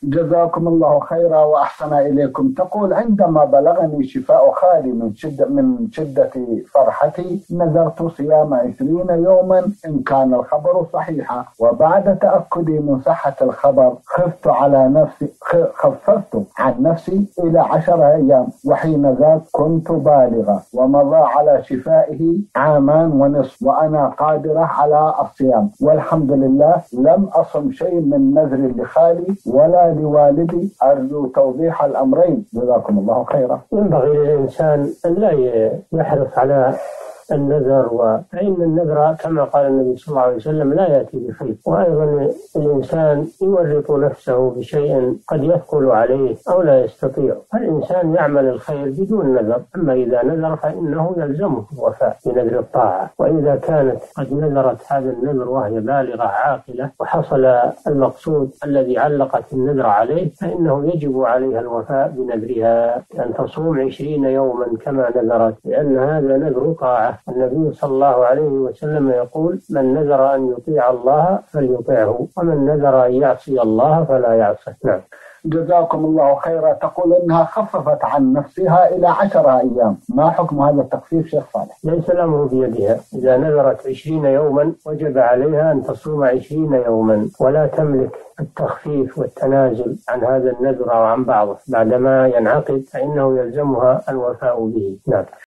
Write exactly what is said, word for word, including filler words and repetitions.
جزاكم الله خيرا وأحسن إليكم. تقول: عندما بلغني شفاء خالي من شدة من شدة فرحتي نذرت صيام عشرين يوما إن كان الخبر صحيحا، وبعد تأكدي من صحة الخبر خفت على نفسي خففت عن نفسي إلى عشرة أيام، وحين ذاك كنت بالغة، ومضى على شفائه عامان ونصف، وأنا قادرة على الصيام، والحمد لله لم أصم شيء من نذر لخالي ولا لوالدي. أرجو توضيح الأمرين جزاكم الله خيرا. ينبغي للإنسان أن لا يحرص على النذر، فإن النذر كما قال النبي صلى الله عليه وسلم لا يأتي بخير، وأيضا الإنسان يورط نفسه بشيء قد يثقل عليه أو لا يستطيع. الإنسان يعمل الخير بدون نذر، أما إذا نذر فإنه يلزمه الوفاء بنذر الطاعة، وإذا كانت قد نذرت هذا النذر وهي بالغة عاقلة وحصل المقصود الذي علقت النذر عليه فإنه يجب عليها الوفاء بنذرها، أن تصوم عشرين يوما كما نذرت، لأن هذا نذر طاعة. النبي صلى الله عليه وسلم يقول: من نذر أن يطيع الله فليطيعه، ومن نذر أن يعصي الله فلا يعصيه. نعم. جزاكم الله خيرا. تقول إنها خففت عن نفسها إلى عشرة أيام، ما حكم هذا التخفيف شيخ صالح؟ ليس الأمر بيدها، إذا نذرت عشرين يوما وجب عليها أن تصوم عشرين يوما، ولا تملك التخفيف والتنازل عن هذا النذر أو عن بعضه، بعدما ينعقد فإنه يلزمها الوفاء به. نعم.